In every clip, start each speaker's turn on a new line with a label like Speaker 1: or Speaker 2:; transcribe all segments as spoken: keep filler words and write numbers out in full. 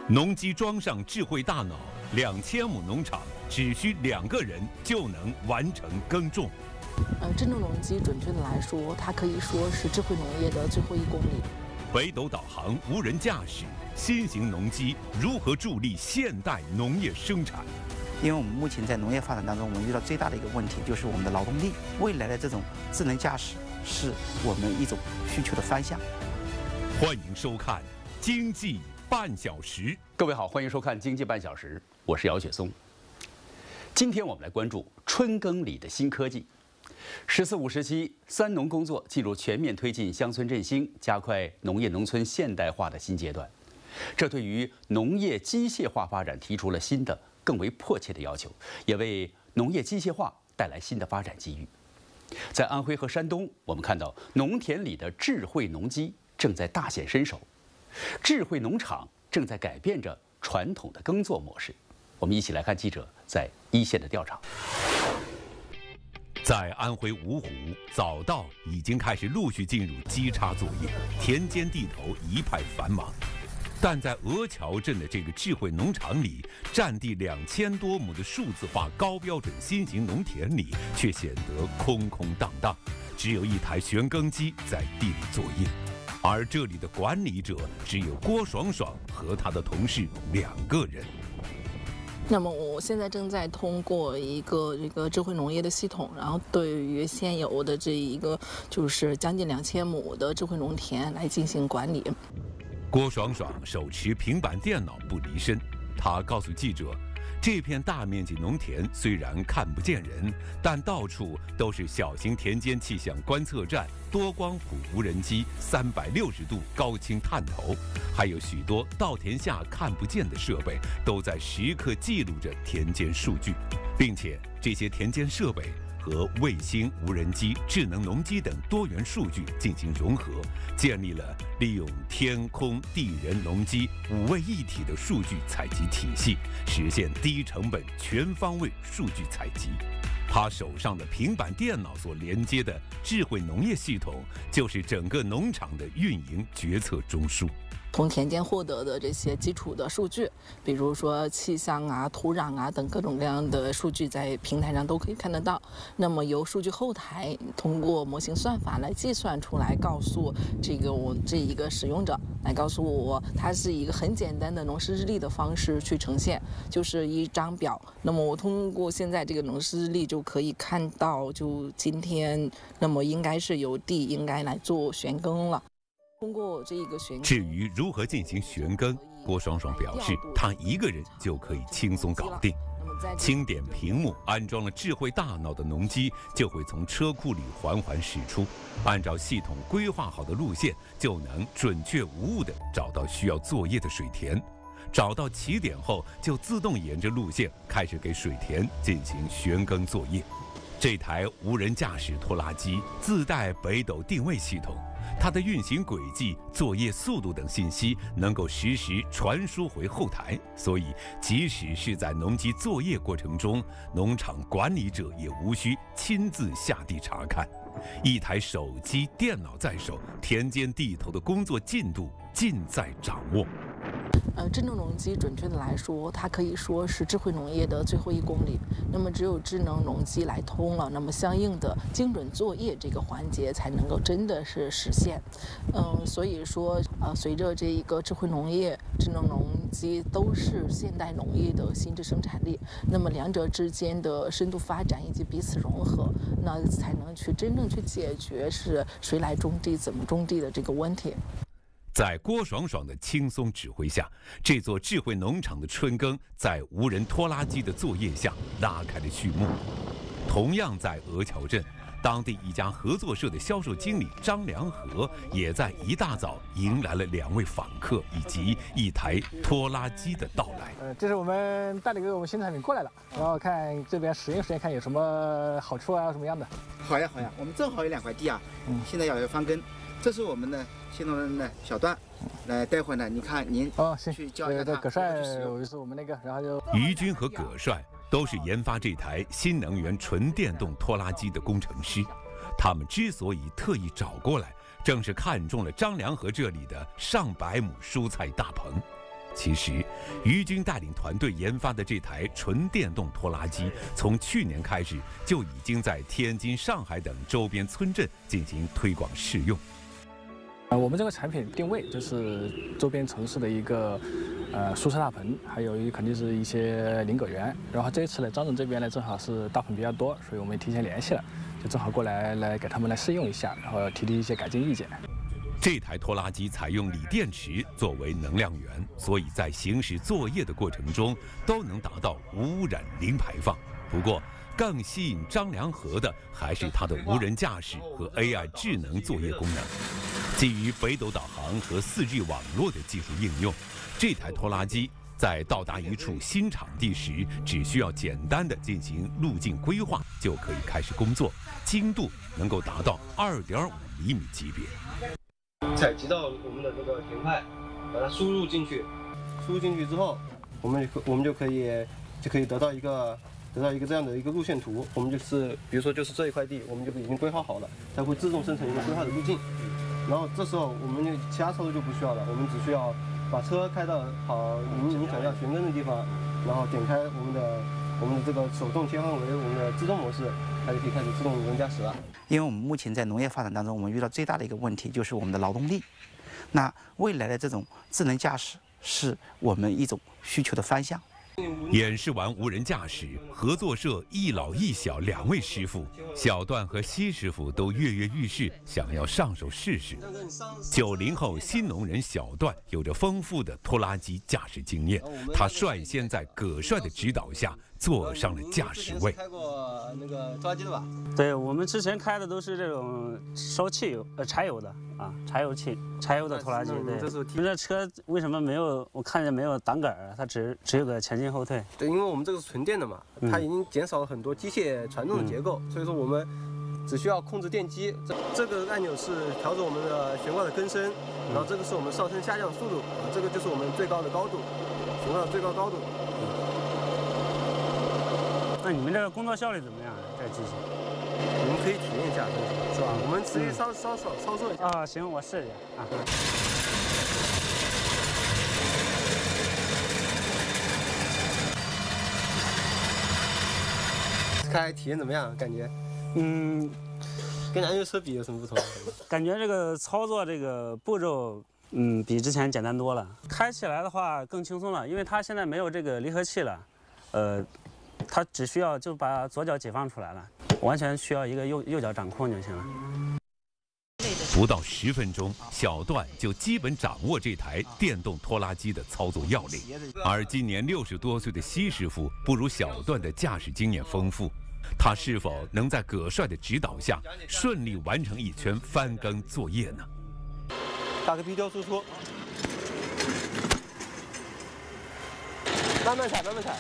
Speaker 1: 农机装上智慧大脑，两千亩农场只需两个人就能完成耕种。
Speaker 2: 呃，智能农机准确的来说，它可以说是智慧农业的最后一公里。
Speaker 1: 北斗导航、无人驾驶、新型农机如何助力现代农业生产？
Speaker 3: 因为我们目前在农业发展当中，我们遇到最大的一个问题就是我们的劳动力。未来的这种智能驾驶是我们一种需求的方向。
Speaker 1: 欢迎收看《经济半小时》。
Speaker 4: 各位好，欢迎收看《经济半小时》，我是姚雪松。今天我们来关注春耕里的新科技。十四五时期，三农工作进入全面推进乡村振兴、加快农业农村现代化的新阶段。这对于农业机械化发展提出了新的、更为迫切的要求，也为农业机械化带来新的发展机遇。在安徽和山东，我们看到农田里的智慧农机正在大显身手，智慧农场正在改变着传统的耕作模式。我们一起来看记者在一线的调查。
Speaker 1: 在安徽芜湖，早稻已经开始陆续进入机插作业，田间地头一派繁忙。但在鹅桥镇的这个智慧农场里，占地两千多亩的数字化高标准新型农田里，却显得空空荡荡，只有一台旋耕机在地里作业。而这里的管理者只有郭爽爽和他的同事两个人。
Speaker 2: 那么我现在正在通过一个这个智慧农业的系统，然后对于现有的这一个就是将近两千亩的智慧农田来进行管理。
Speaker 1: 郭爽爽手持平板电脑不离身，他告诉记者，这片大面积农田虽然看不见人，但到处都是小型田间气象观测站、多光谱无人机、三百六十度高清探头，还有许多稻田下看不见的设备，都在时刻记录着田间数据，并且这些田间设备和卫星、无人机、智能农机等多元数据进行融合，建立了利用天空、地人、农机五位一体的数据采集体系，实现低成本、全方位数据采集。他手上的平板电脑所连接的智慧农业系统，就是整个农场的运营决策中枢。
Speaker 2: 从田间获得的这些基础的数据，比如说气象啊、土壤啊等各种各样的数据，在平台上都可以看得到。那么由数据后台通过模型算法来计算出来，告诉这个我这一个使用者来告诉我，它是一个很简单的农事日历的方式去呈现，就是一张表。那么我通过现在这个农事日历就可以看到，就今天，那么应该是由地应该来做旋耕了。通过这一个旋耕，
Speaker 1: 至于如何进行旋耕，郭爽爽表示，他一个人就可以轻松搞定。轻点屏幕，安装了智慧大脑的农机就会从车库里缓缓驶出，按照系统规划好的路线，就能准确无误地找到需要作业的水田。找到起点后，就自动沿着路线开始给水田进行旋耕作业。这台无人驾驶拖拉机自带北斗定位系统，它的运行轨迹、作业速度等信息能够实时传输回后台，所以即使是在农机作业过程中，农场管理者也无需亲自下地查看。一台手机、电脑在手，田间地头的工作进度尽在掌握。
Speaker 2: 呃，智能农机准确的来说，它可以说是智慧农业的最后一公里。那么只有智能农机来通了，那么相应的精准作业这个环节才能够真的是实现。嗯、呃，所以说，呃，随着这一个智慧农业、智能农机都是现代农业的新质生产力，那么两者之间的深度发展以及彼此融合，那才能去真正去解决是谁来种地、怎么种地的这个问题。
Speaker 1: 在郭爽爽的轻松指挥下，这座智慧农场的春耕在无人拖拉机的作业下拉开了序幕。同样在鹅桥镇，当地一家合作社的销售经理张良和也在一大早迎来了两位访客以及一台拖拉机的到来。
Speaker 5: 呃，这是我们带了一个我们新产品过来了，然后看这边实验实验，看有什么好处啊，什么样的。
Speaker 3: 好呀好呀，我们正好有两块地啊，嗯，现在要要翻耕，这是我们的新农人的小段，来待会儿呢，你看您
Speaker 5: 哦，行，
Speaker 3: 去教一下他。
Speaker 5: 葛帅，我就是我们那个，然后就
Speaker 1: 于军和葛帅都是研发这台新能源纯电动拖拉机的工程师，他们之所以特意找过来，正是看中了张良和这里的上百亩蔬菜大棚。 其实，于军带领团队研发的这台纯电动拖拉机，从去年开始就已经在天津、上海等周边村镇进行推广试用。
Speaker 5: 呃，我们这个产品定位就是周边城市的一个呃宿舍大棚，还有一肯定是一些林果园。然后这一次呢，张总这边呢正好是大棚比较多，所以我们提前联系了，就正好过来来给他们来试用一下，然后提提一些改进意见。
Speaker 1: 这台拖拉机采用锂电池作为能量源，所以在行驶作业的过程中都能达到无污染、零排放。不过，更吸引张良和的还是它的无人驾驶和 A I 智能作业功能。基于北斗导航和 四 G 网络的技术应用，这台拖拉机在到达一处新场地时，只需要简单的进行路径规划，就可以开始工作，精度能够达到 二点五厘米级别。
Speaker 6: 采集到我们的这个田块，把它输入进去，输入进去之后，我们我们就可以就可以得到一个得到一个这样的一个路线图。我们就是比如说就是这一块地，我们就已经规划好了，它会自动生成一个规划的路径。然后这时候我们就其他操作就不需要了，我们只需要把车开到好您您想要悬根的地方，然后点开我们的我们的这个手动切换为我们的自动模式，它就可以开始自动无人驾驶了。
Speaker 3: 因为我们目前在农业发展当中，我们遇到最大的一个问题就是我们的劳动力。那未来的这种智能驾驶是我们一种需求的方向。
Speaker 1: 演示完无人驾驶，合作社一老一小两位师傅，小段和西师傅都跃跃欲试，想要上手试试。九零后新农人小段有着丰富的拖拉机驾驶经验，他率先在葛帅的指导下坐上了驾驶位。
Speaker 6: 开过那个拖拉机的吧？
Speaker 7: 对，我们之前开的都是这种烧汽油、呃柴油的啊，柴油汽、柴油的拖拉机。对，你们这车为什么没有？我看见没有挡杆儿，它只只有个前进后退。
Speaker 6: 对，因为我们这个是纯电的嘛，它已经减少了很多机械传动的结构，嗯、所以说我们只需要控制电机。这这个按钮是调整我们的悬挂的根深，然后这个是我们上升下降速度，啊，这个就是我们最高的高度，悬挂的最高高度。
Speaker 7: 那你们这个工作效率怎么样？这个机器？
Speaker 6: 你们可以体验一下，是吧？我们直接稍稍稍操作一下。
Speaker 7: 啊，行，我试一下啊。
Speaker 6: 开体验怎么样？感觉？
Speaker 7: 嗯，
Speaker 6: 跟燃油车比有什么不同？
Speaker 7: 感觉这个操作这个步骤，嗯，比之前简单多了。开起来的话更轻松了，因为它现在没有这个离合器了，呃，它只需要就把左脚解放出来了，完全需要一个右右脚掌控就行了。
Speaker 1: 不到十分钟，小段就基本掌握这台电动拖拉机的操作要领。而今年六十多岁的西师傅不如小段的驾驶经验丰富，他是否能在葛帅的指导下顺利完成一圈翻耕作业呢？
Speaker 6: 打个鼻雕输出，慢慢踩，慢慢踩。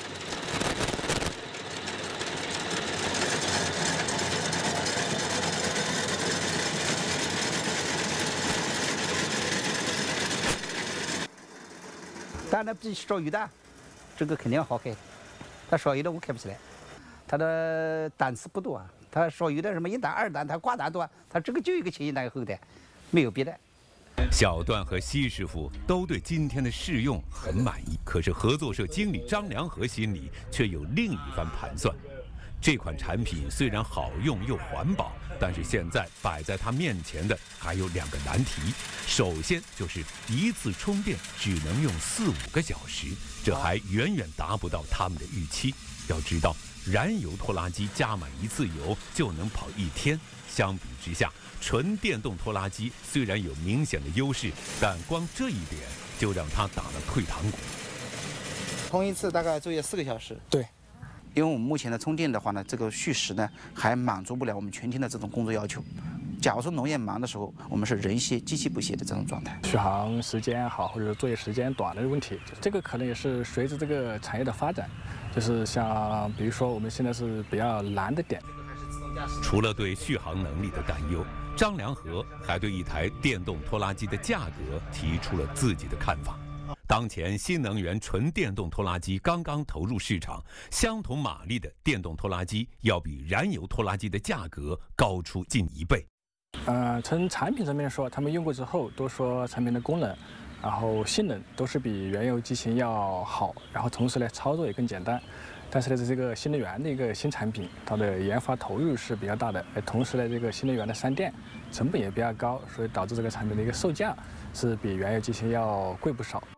Speaker 8: 当然比烧油的，这个肯定要好开。它烧油的我开不起来，它的档次不多啊。它烧油的什么一档、二档，它挂档多，它这个就一个前一档后档，没有别的。
Speaker 1: 小段和西师傅都对今天的试用很满意，可是合作社经理张良和心里却有另一番盘算。这款产品虽然好用又环保，但是现在摆在他面前的还有两个难题。首先就是一次充电只能用四五个小时，这还远远达不到他们的预期。要知道，燃油拖拉机加满一次油就能跑一天，相比之下，纯电动拖拉机虽然有明显的优势，但光这一点就让他打了退堂鼓。
Speaker 3: 充一次大概作业四个小时。
Speaker 5: 对。
Speaker 3: 因为我们目前的充电的话呢，这个续时呢还满足不了我们全天的这种工作要求。假如说农业忙的时候，我们是人歇机器不歇的这种状态。
Speaker 5: 续航时间好，或者作业时间短的问题，这个可能也是随着这个产业的发展，就是像比如说我们现在是比较难的点。
Speaker 1: 除了对续航能力的担忧，张良和还对一台电动拖拉机的价格提出了自己的看法。当前新能源纯电动拖拉机刚刚投入市场，相同马力的电动拖拉机要比燃油拖拉机的价格高出近一倍。
Speaker 5: 呃，从产品层面说，他们用过之后都说产品的功能然后性能都是比原有机型要好，然后同时呢操作也更简单。但是呢，这个新能源的一个新产品，它的研发投入是比较大的，而同时呢，这个新能源的商店成本也比较高，所以导致这个产品的一个售价是比原有机型要贵不少。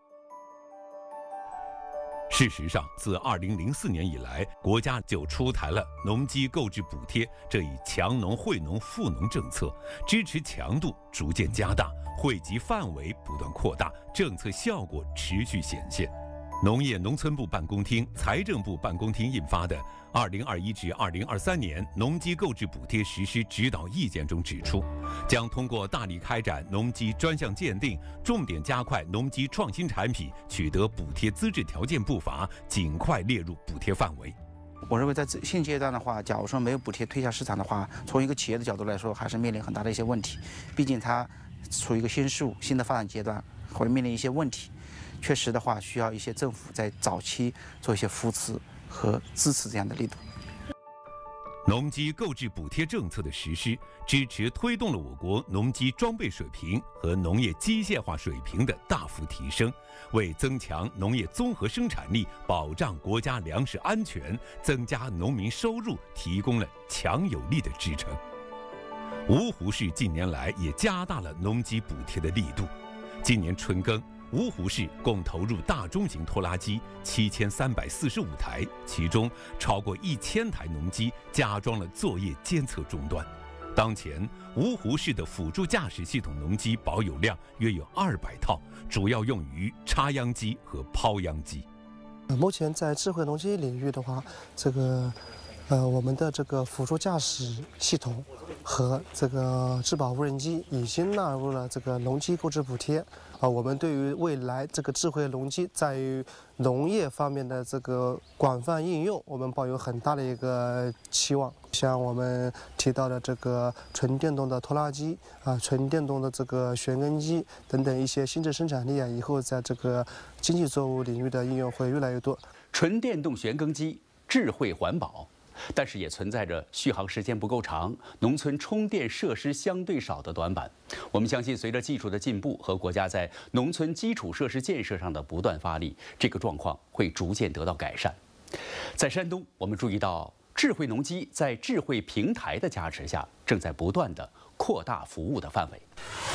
Speaker 1: 事实上，自二零零四年以来，国家就出台了农机购置补贴这一强农惠农富农政策，支持强度逐渐加大，惠及范围不断扩大，政策效果持续显现。农业农村部办公厅、财政部办公厅印发的《二零二一至二零二三年农机购置补贴实施指导意见》中指出，将通过大力开展农机专项鉴定，重点加快农机创新产品取得补贴资质条件步伐，尽快列入补贴范围。
Speaker 3: 我认为在现阶段的话，假如说没有补贴推下市场的话，从一个企业的角度来说，还是面临很大的一些问题。毕竟它处于一个新事物、新的发展阶段，会面临一些问题。确实的话，需要一些政府在早期做一些扶持和支持这样的力度。
Speaker 1: 农机购置补贴政策的实施，支持推动了我国农机装备水平和农业机械化水平的大幅提升，为增强农业综合生产力、保障国家粮食安全、增加农民收入提供了强有力的支撑。芜湖市近年来也加大了农机补贴的力度，今年春耕，芜湖市共投入大中型拖拉机七千三百四十五台，其中超过一千台农机加装了作业监测终端。当前，芜湖市的辅助驾驶系统农机保有量约有二百套，主要用于插秧机和抛秧机。
Speaker 6: 目前在智慧农机领域的话，这个呃我们的这个辅助驾驶系统和这个质保无人机已经纳入了这个农机购置补贴。啊，我们对于未来这个智慧农机在于农业方面的这个广泛应用，我们抱有很大的一个期望。像我们提到的这个纯电动的拖拉机啊，纯电动的这个旋耕机等等一些新质生产力啊，以后在这个经济作物领域的应用会越来越多。
Speaker 4: 纯电动旋耕机智慧环保。但是也存在着续航时间不够长、农村充电设施相对少的短板。我们相信，随着技术的进步和国家在农村基础设施建设上的不断发力，这个状况会逐渐得到改善。在山东，我们注意到智慧农机在智慧平台的加持下，正在不断地扩大服务的范围。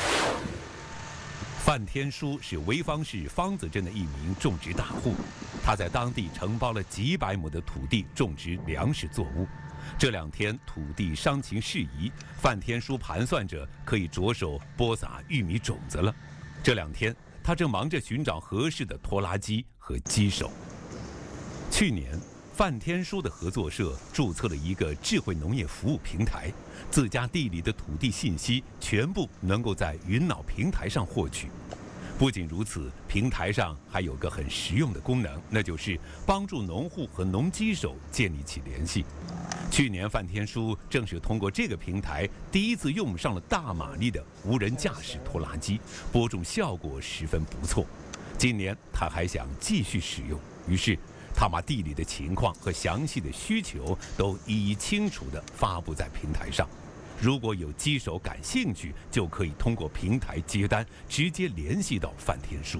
Speaker 1: 范天书是潍坊市方子镇的一名种植大户，他在当地承包了几百亩的土地种植粮食作物。这两天土地伤情适宜，范天书盘算着可以着手播撒玉米种子了。这两天他正忙着寻找合适的拖拉机和机手。去年，范天书的合作社注册了一个智慧农业服务平台，自家地里的土地信息全部能够在云脑平台上获取。不仅如此，平台上还有个很实用的功能，那就是帮助农户和农机手建立起联系。去年，范天书正是通过这个平台第一次用上了大马力的无人驾驶拖拉机，播种效果十分不错。今年他还想继续使用，于是他把地里的情况和详细的需求都一一清楚地发布在平台上。如果有机手感兴趣，就可以通过平台接单，直接联系到范天书。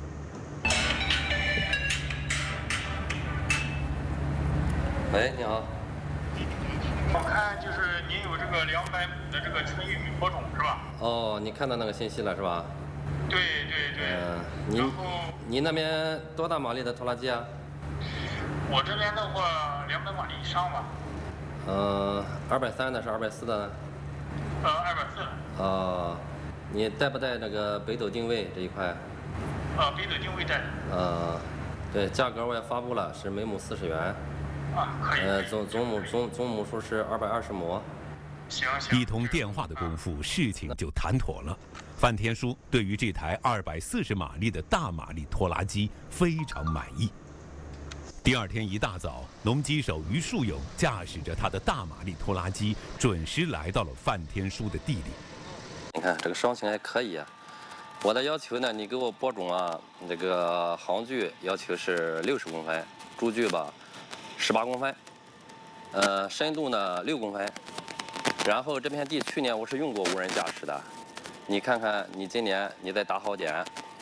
Speaker 9: 喂，你好。
Speaker 10: 我看就是您有这个两百亩的这个纯玉米播种是吧？
Speaker 9: 哦，你看到那个信息了是吧？
Speaker 10: 对对对。
Speaker 9: 嗯、呃，您您那边多大马力的拖拉机啊？
Speaker 10: 我这边的话，两百马力以上吧。
Speaker 9: 嗯，二百三的是二百四的呢？
Speaker 10: 呃，二百四。
Speaker 9: 哦，你带不带那个北斗定位这一块？
Speaker 10: 呃，北斗定位带。
Speaker 9: 呃，对，价格我也发布了，是每亩四十元。
Speaker 10: 啊，可以。
Speaker 9: 呃，总总亩总总亩数是二百二十亩。
Speaker 10: 行行。
Speaker 1: 一通电话的功夫，事情就谈妥了。范天书对于这台二百四十马力的大马力拖拉机非常满意。第二天一大早，农机手于树勇驾驶着他的大马力拖拉机，准时来到了范天书的地里。
Speaker 9: 你看这个双情还可以啊。我的要求呢，你给我播种啊，这个行距要求是六十公分，株距吧十八公分，呃，深度呢六公分。然后这片地去年我是用过无人驾驶的，你看看你今年你再打好点，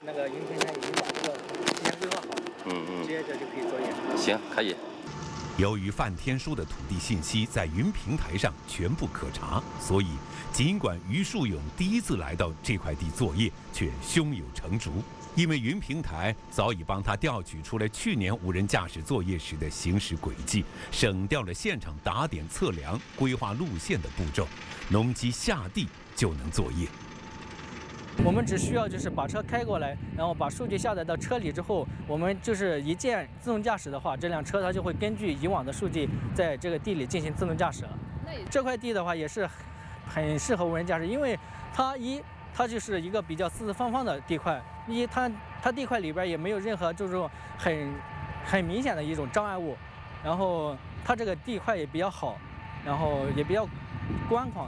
Speaker 5: 那个云平台已经把这个提前规划好了，
Speaker 9: 嗯嗯，
Speaker 5: 接着就可以作业。
Speaker 9: 行，可以。
Speaker 1: 由于范天书的土地信息在云平台上全部可查，所以尽管于树勇第一次来到这块地作业，却胸有成竹。因为云平台早已帮他调取出来去年无人驾驶作业时的行驶轨迹，省掉了现场打点测量、规划路线的步骤，农机下地就能作业。
Speaker 5: 我们只需要就是把车开过来，然后把数据下载到车里之后，我们就是一键自动驾驶的话，这辆车它就会根据以往的数据在这个地里进行自动驾驶了。这块地的话也是很适合无人驾驶，因为它一它就是一个比较四四方方的地块，一它它地块里边也没有任何这种很很明显的一种障碍物，然后它这个地块也比较好，然后也比较宽广。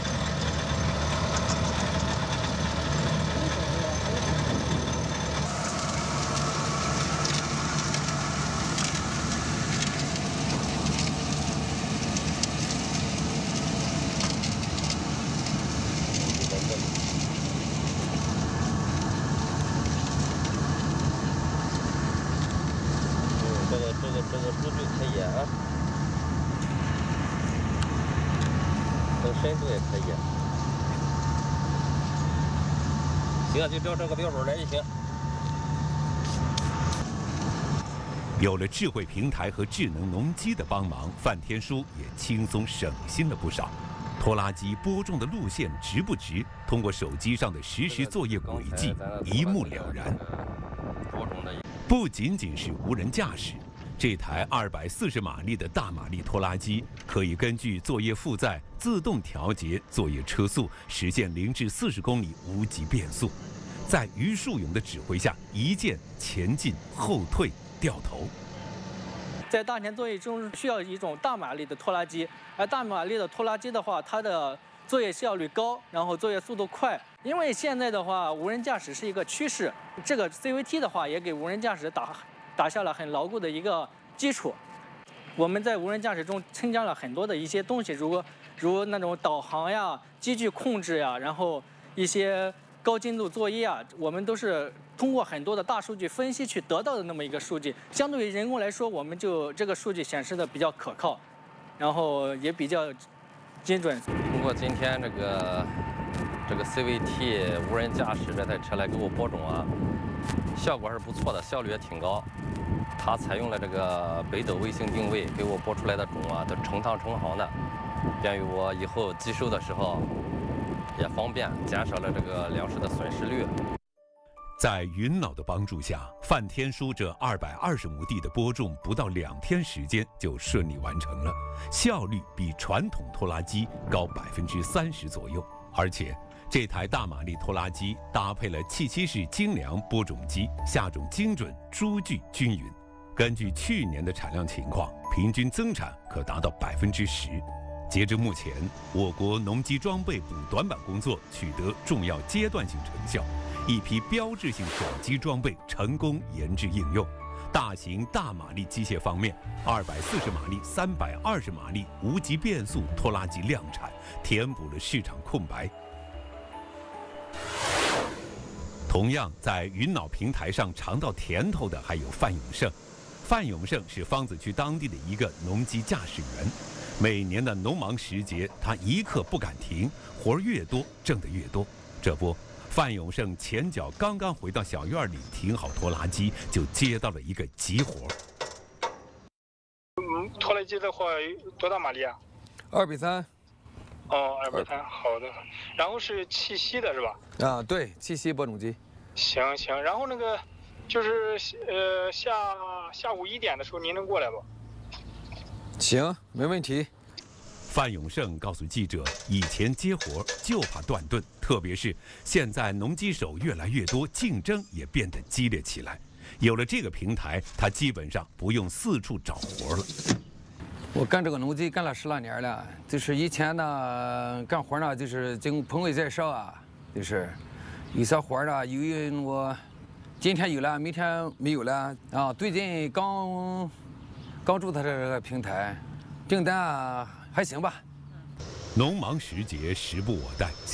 Speaker 9: 深度也可以，行，就照这个标准来就行。
Speaker 1: 有了智慧平台和智能农机的帮忙，范天书也轻松省心了不少。拖拉机播种的路线直不直，通过手机上的实时作业轨迹一目了然。不仅仅是无人驾驶。这台二百四十马力的大马力拖拉机可以根据作业负载自动调节作业车速，实现零至四十公里无级变速。在于树勇的指挥下，一键前进、后退、掉头。
Speaker 5: 在大田作业中需要一种大马力的拖拉机，而大马力的拖拉机的话，它的作业效率高，然后作业速度快。因为现在的话，无人驾驶是一个趋势，这个 C V T 的话也给无人驾驶打。打下了很牢固的一个基础。我们在无人驾驶中增加了很多的一些东西，如如那种导航呀、机具控制呀，然后一些高精度作业啊，我们都是通过很多的大数据分析去得到的那么一个数据。相对于人工来说，我们就这个数据显示的比较可靠，然后也比较精准。
Speaker 9: 通过今天这个这个 C V T 无人驾驶这台车来给我播种啊，效果是不错的，效率也挺高。它采用了这个北斗卫星定位，给我播出来的种啊都成趟成行的，便于我以后集收的时候也方便，减少了这个粮食的损失率。
Speaker 1: 在云脑的帮助下，范天书这二百二十亩地的播种不到两天时间就顺利完成了，效率比传统拖拉机高百分之三十左右，而且。这台大马力拖拉机搭配了气息式精良播种机，下种精准，株距均匀。根据去年的产量情况，平均增产可达到百分之十。截至目前，我国农机装备补短板工作取得重要阶段性成效，一批标志性手机装备成功研制应用。大型大马力机械方面，二百四十马力、三百二十马力无级变速拖拉机量产，填补了市场空白。同样在云脑平台上尝到甜头的还有范永胜。范永胜是方子区当地的一个农机驾驶员，每年的农忙时节，他一刻不敢停，活儿越多挣得越多。这不，范永胜前脚刚刚回到小院里停好拖拉机，就接到了一个急活。
Speaker 10: 嗯，拖拉机的话多大马力啊？
Speaker 11: 二比三。
Speaker 10: 哦，二百三，好的。然后是气息的是吧？
Speaker 11: 啊，对，气息播种机。
Speaker 10: 行行，然后那个就是呃下下午一点的时候您能过来不？
Speaker 11: 行，没问题。
Speaker 1: 范永胜告诉记者，以前接活就怕断顿，特别是现在农机手越来越多，竞争也变得激烈起来。有了这个平台，他基本上不用四处找活了。
Speaker 11: 我干这个农机干了十来年了，就是以前呢干活呢就是经朋友介绍啊，就是有些活呢由于我今天有了，明天没有了啊。最近刚刚注册这个平台，订单还行吧。
Speaker 1: 农忙时节时不我待，下午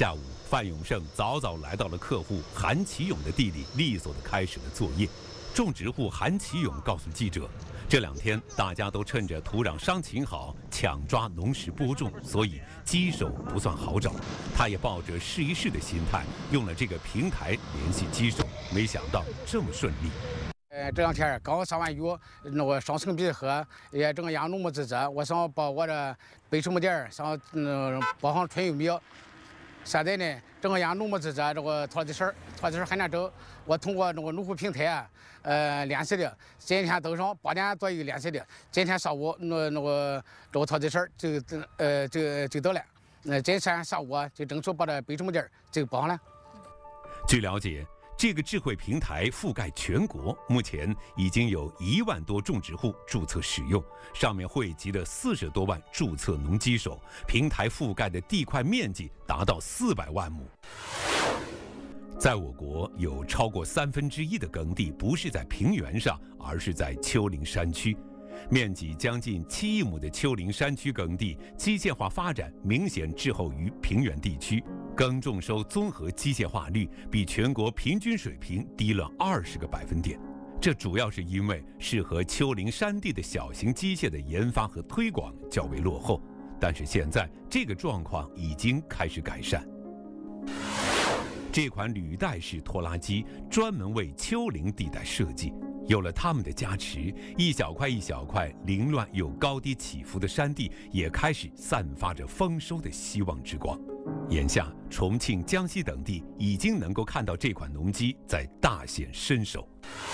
Speaker 1: 范永胜早早来到了客户韩启勇的地里，利索地开始了作业。种植户韩启勇告诉记者，这两天大家都趁着土壤伤情好，抢抓农时播种，所以机手不算好找。他也抱着试一试的心态，用了这个平台联系机手，没想到这么顺利。
Speaker 12: 呃，这两天刚下完雨，那个上层比喝，也正养农牧自责，我想把我的北什么点想嗯包上春玉米。现在呢，正养农牧自责这个拖地事儿，拖地事儿很难找。我通过那个农户平台，呃，联系的，今天早上八点左右联系的，今天上午那那个这个拖地事儿就呃就就到了，那今天下午就争取把这北什么点就包上了。
Speaker 1: 据了解，这个智慧平台覆盖全国，目前已经有一万多种植户注册使用，上面汇集了四十多万注册农机手，平台覆盖的地块面积达到四百万亩。在我国，有超过三分之一的耕地不是在平原上，而是在丘陵山区。面积将近七亿亩的丘陵山区耕地，机械化发展明显滞后于平原地区。耕种收综合机械化率比全国平均水平低了二十个百分点，这主要是因为适合丘陵山地的小型机械的研发和推广较为落后。但是现在这个状况已经开始改善。这款履带式拖拉机专门为丘陵地带设计，有了它们的加持，一小块一小块凌乱又高低起伏的山地也开始散发着丰收的希望之光。眼下，重庆、江西等地已经能够看到这款农机在大显身手。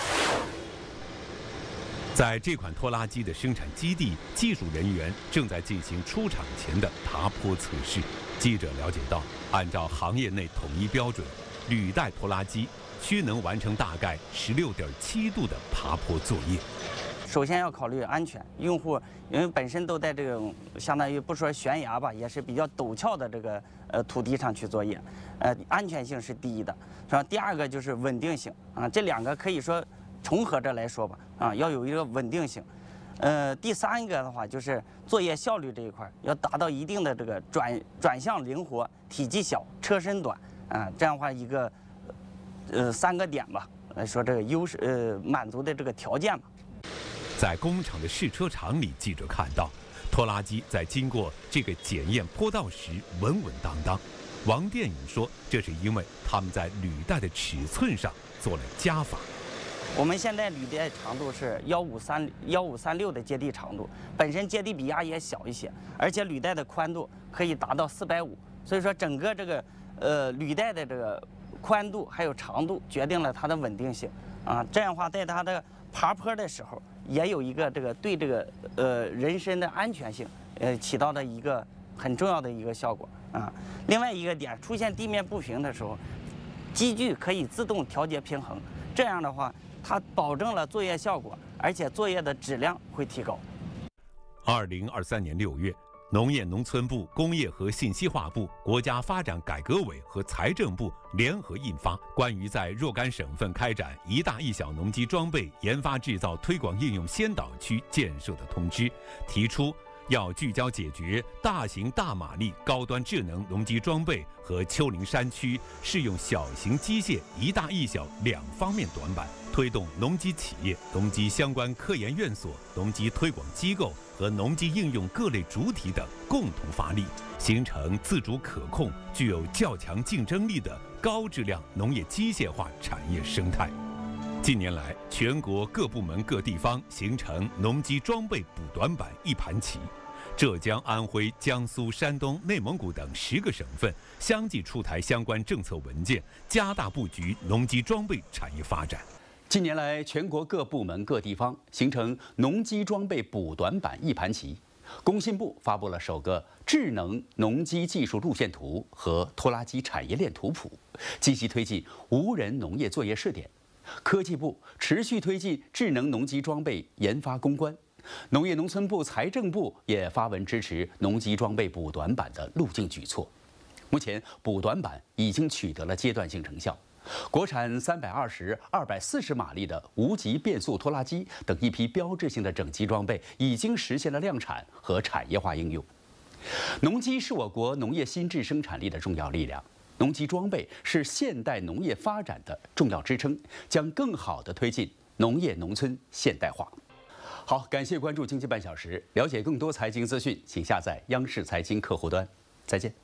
Speaker 1: 在这款拖拉机的生产基地，技术人员正在进行出厂前的爬坡测试。记者了解到，按照行业内统一标准，履带拖拉机需能完成大概十六点七度的爬坡作业。
Speaker 13: 首先要考虑安全，用户因为本身都在这种相当于不说悬崖吧，也是比较陡峭的这个呃土地上去作业，呃，安全性是第一的，是吧？第二个就是稳定性啊，这两个可以说重合着来说吧，啊，要有一个稳定性。呃，第三个的话就是作业效率这一块要达到一定的这个转转向灵活、体积小、车身短啊，这样的话一个呃三个点吧，来说这个优势呃满足的这个条件嘛。
Speaker 1: 在工厂的试车场里，记者看到，拖拉机在经过这个检验坡道时稳稳当当。王电影说，这是因为他们在履带的尺寸上做了加法。
Speaker 13: 我们现在履带长度是幺五三幺五三六的接地长度，本身接地比压也小一些，而且履带的宽度可以达到四百五，所以说整个这个呃履带的这个宽度还有长度决定了它的稳定性啊。这样的话，在它的爬坡的时候，也有一个这个对这个呃人身的安全性呃起到的一个很重要的一个效果啊。另外一个点，出现地面不平的时候，机具可以自动调节平衡，这样的话，它保证了作业效果，而且作业的质量会提高。
Speaker 1: 二零二三年六月，农业农村部、工业和信息化部、国家发展改革委和财政部联合印发《关于在若干省份开展一大一小农机装备研发制造推广应用先导区建设的通知》，提出要聚焦解决大型大马力高端智能农机装备和丘陵山区适用小型机械一大一小两方面短板，推动农机企业、农机相关科研院所、农机推广机构和农机应用各类主体等共同发力，形成自主可控、具有较强竞争力的高质量农业机械化产业生态。近年来，全国各部门各地方形成农机装备补短板一盘棋。浙江、安徽、江苏、山东、内蒙古等十个省份相继出台相关政策文件，加大布局农机装备产业发展。
Speaker 4: 近年来，全国各部门各地方形成农机装备补短板一盘棋。工信部发布了首个智能农机技术路线图和拖拉机产业链图谱，积极推进无人农业作业试点。科技部持续推进智能农机装备研发攻关。农业农村部、财政部也发文支持农机装备补短板的路径举措。目前，补短板已经取得了阶段性成效。国产三百二十、二百四十马力的无级变速拖拉机等一批标志性的整机装备已经实现了量产和产业化应用。农机是我国农业新质生产力的重要力量。 农机装备是现代农业发展的重要支撑，将更好地推进农业农村现代化。好，感谢关注经济半小时，了解更多财经资讯，请下载央视财经客户端。再见。